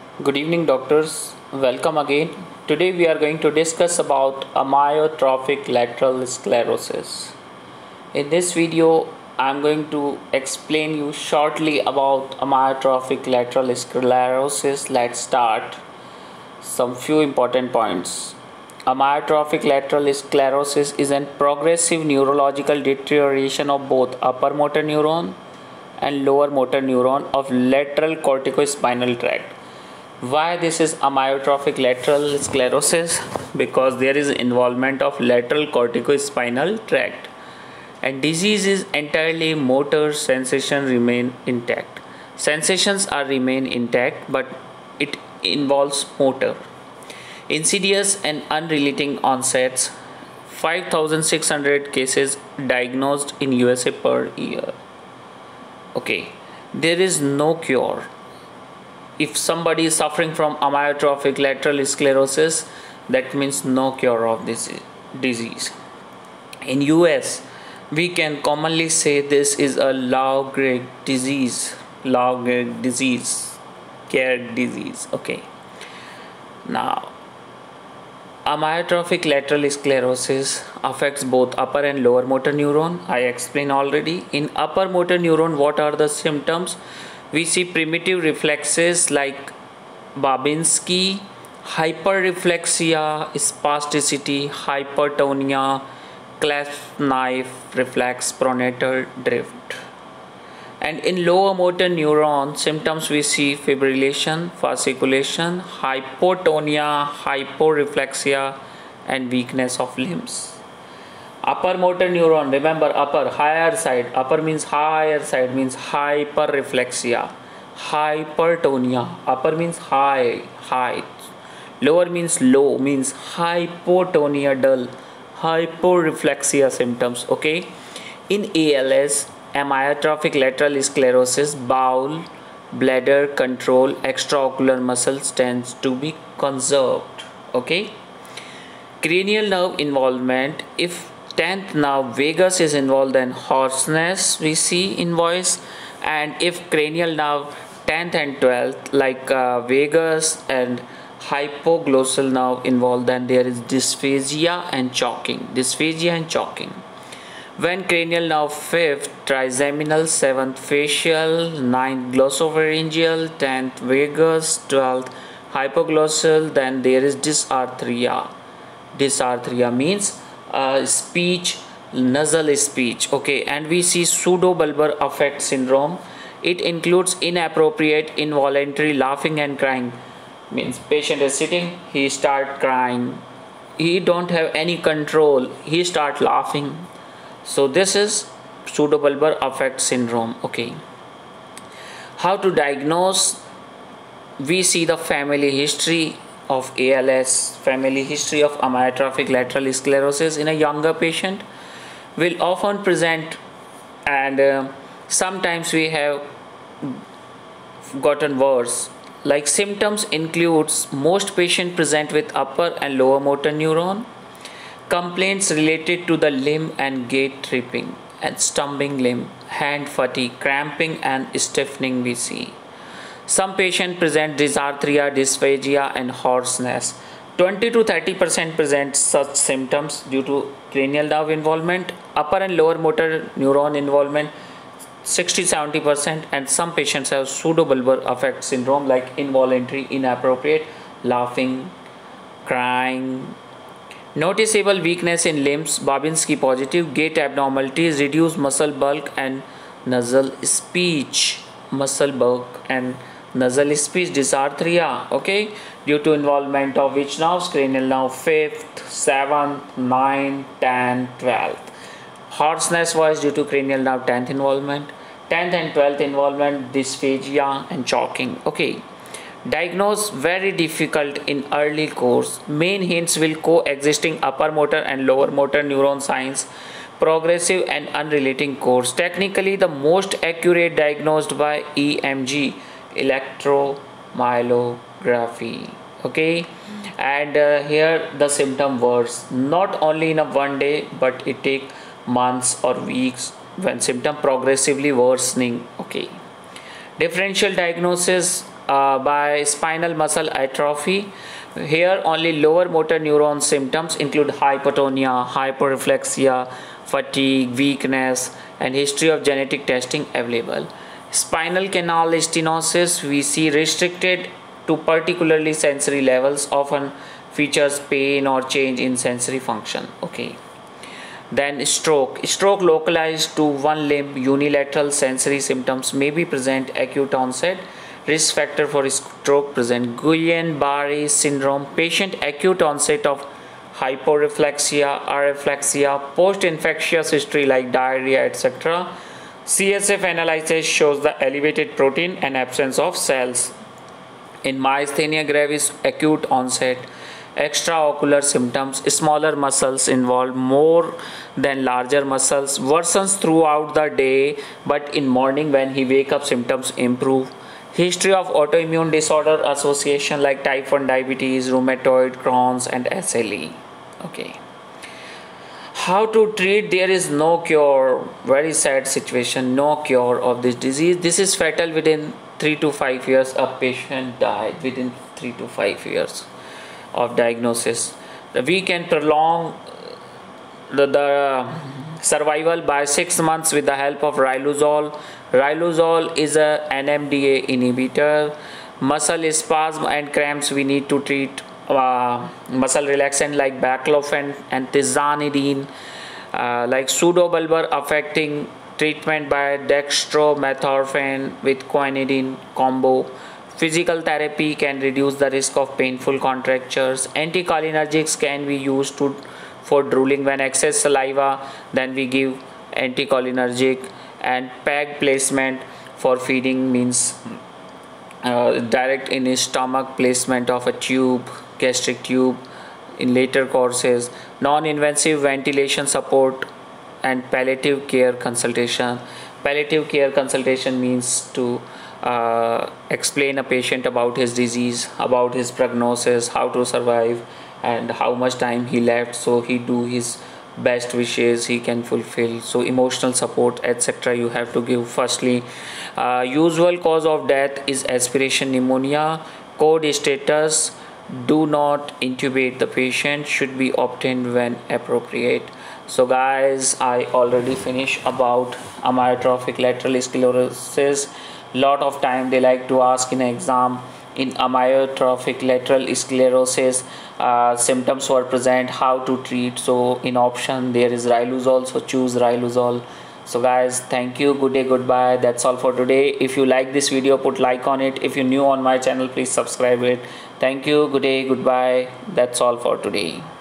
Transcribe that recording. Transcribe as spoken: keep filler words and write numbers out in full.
Good evening, doctors. Welcome again. Today we are going to discuss about amyotrophic lateral sclerosis. In this video, I am going to explain you shortly about amyotrophic lateral sclerosis. Let's start some few important points. Amyotrophic lateral sclerosis is a progressive neurological deterioration of both upper motor neuron and lower motor neuron of lateral corticospinal tract. Why this is amyotrophic lateral sclerosis? Because there is involvement of lateral corticospinal tract, and disease is entirely motor. Sensation remain intact. Sensations are remain intact, but it involves motor. Insidious and unrelenting onsets. five thousand six hundred cases diagnosed in U S A per year. Okay, there is no cure. If somebody is suffering from amyotrophic lateral sclerosis, that means no cure of this disease. In U S, we can commonly say this is a low-grade disease, low-grade disease, care disease. Okay. Now, amyotrophic lateral sclerosis affects both upper and lower motor neuron. I explained already. In upper motor neuron, what are the symptoms? We see primitive reflexes like Babinski, hyperreflexia, spasticity, hypertonia, clasp knife reflex, pronator drift. And in lower motor neuron symptoms, we see fibrillation, fasciculation, hypotonia, hyporeflexia, and weakness of limbs. Upper motor neuron, remember upper, higher side, upper means higher side means hyperreflexia, hypertonia, upper means high, height, lower means low, means hypotonia, dull, hyporeflexia symptoms. Okay, in A L S, amyotrophic lateral sclerosis, bowel, bladder control, extraocular muscles tends to be conserved. Okay, cranial nerve involvement, if tenth nerve vagus is involved, then hoarseness we see in voice, and if cranial nerve tenth and twelfth like uh, vagus and hypoglossal nerve involved, then there is dysphagia and choking, dysphagia and choking. When cranial nerve fifth, trigeminal, seventh facial, ninth glossopharyngeal, tenth vagus, twelfth hypoglossal, then there is dysarthria. Dysarthria means uh, speech, nasal speech. Okay, and we see pseudobulbar affect syndrome. It includes inappropriate involuntary laughing and crying. Means patient is sitting, he start crying, he don't have any control, he start laughing. So this is pseudobulbar affect syndrome. Okay, how to diagnose? We see the family history of A L S, family history of amyotrophic lateral sclerosis in a younger patient will often present, and uh, sometimes we have gotten worse. Like symptoms includes most patients present with upper and lower motor neuron, complaints related to the limb and gait, tripping and stumbling limb, hand fatigue, cramping and stiffening we see. Some patients present dysarthria, dysphagia and hoarseness. twenty to thirty percent present such symptoms due to cranial nerve involvement, upper and lower motor neuron involvement sixty to seventy percent, and some patients have pseudobulbar affect syndrome like involuntary, inappropriate laughing, crying. Noticeable weakness in limbs, Babinski positive, gait abnormalities, reduced muscle bulk and nasal speech, muscle bulk and nasal speech, dysarthria. Okay, due to involvement of which nerves? Cranial nerve fifth, seventh, ninth, tenth, twelfth. Hoarseness was due to cranial nerve tenth involvement, tenth and twelfth involvement, dysphagia and choking. Okay, diagnose very difficult in early course. Main hints will coexisting upper motor and lower motor neuron signs, progressive and unrelating course. Technically, the most accurate diagnosed by E M G, electromyography. Okay, and uh, here the symptom worse, not only in a one day, but it take months or weeks when symptom progressively worsening. Okay, differential diagnosis uh, by spinal muscle atrophy. Here only lower motor neuron symptoms include hypotonia, hyporeflexia, fatigue, weakness, and history of genetic testing available. Spinal canal stenosis we see restricted to particularly sensory levels, often features pain or change in sensory function. Okay. Then stroke. Stroke localized to one limb, unilateral sensory symptoms may be present, acute onset. Risk factor for stroke present. Guillain-Barré syndrome. Patient acute onset of hyporeflexia, areflexia, post-infectious history like diarrhea, et cetera. C S F analysis shows the elevated protein and absence of cells. In myasthenia gravis, acute onset. Extraocular symptoms, smaller muscles involved more than larger muscles, worsens throughout the day, but in morning when he wake up symptoms improve. History of autoimmune disorder association like type one diabetes, rheumatoid, Crohn's, and S L E. Okay. How to treat? There is no cure. Very sad situation. No cure of this disease. This is fatal within three to five years. A patient died within three to five years of diagnosis. We can prolong the, the survival by six months with the help of riluzole. Riluzole is a N M D A inhibitor. Muscle spasm and cramps we need to treat. Uh, muscle relaxant like baclofen and tizanidine, uh, like pseudobulbar affecting treatment by dextromethorphan with quinidine combo. Physical therapy can reduce the risk of painful contractures. Anticholinergics can be used to for drooling when excess saliva, then we give anticholinergic. And peg placement for feeding means uh, direct in his stomach placement of a tube, gastric tube in later courses. Non-invasive ventilation support and palliative care consultation. Palliative care consultation means to uh, explain a patient about his disease, about his prognosis, how to survive, and how much time he left, so he do his best wishes he can fulfill. So emotional support, etc. you have to give. Firstly, uh, usual cause of death is aspiration pneumonia. Code status: do not intubate the patient, should be obtained when appropriate. So guys, I already finished about amyotrophic lateral sclerosis. Lot of time they like to ask in exam, in amyotrophic lateral sclerosis, uh, symptoms were present, how to treat. So in option there is riluzole, so choose riluzole. So guys, thank you, good day, goodbye. That's all for today. If you like this video, put like on it. If you're new on my channel, please subscribe it. Thank you, good day, goodbye. That's all for today.